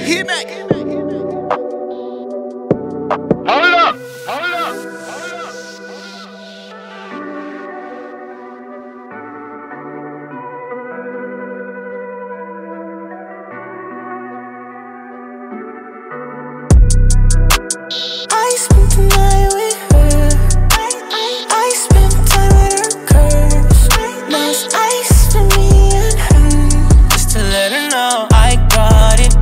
Hit me. Hold up, hold up. I spent the night with her. I spent time with her curves. Now it's ice for me and her. Just to let her know I got it.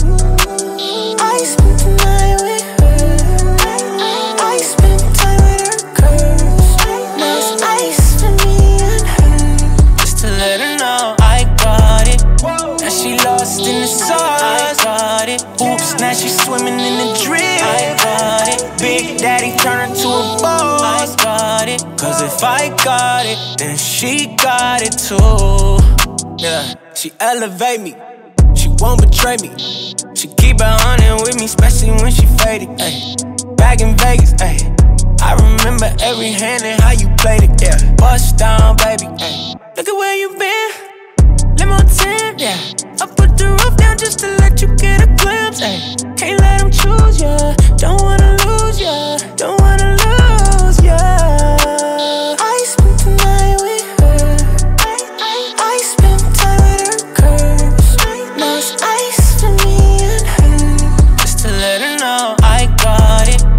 I spent the night with her. I spent time with her curves. Now it's ice for me and her. Just to let her know I got it. Now she lost in the sauce. I got it. Oops, now she swimming in the drip. I got it. Big Daddy turned to a boss. I got it. Cause if I got it, then she got it too. Yeah, she elevate me. She won't betray me. She keep it honest with me, especially when she faded. Ay. Back in Vegas, ay. I remember every hand and how you played it. Yeah, bust down, baby. Ay. Look at where you been. Limo 10, yeah. I put the roof down just to let you get a glimpse. Ay. Can't let them choose ya. Don't wanna lose ya. Don't wanna lose ya. I spent the night with her. I spent time with her curves. Now it's ice for me and her. Just to let her know I got it.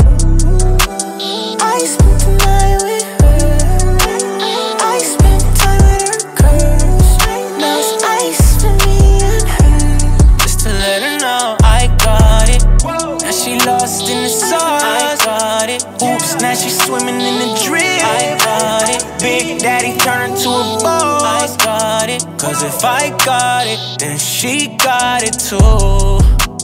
I spent the night with her. I spent time with her curves. Now it's ice for me and her. Just to let her know I got it. Now she lost in the sauce. I got it. Oops, now she swimming in the drip. I got it. Big Daddy turned to a boss. I got it. Cause if I got it, then she got it too.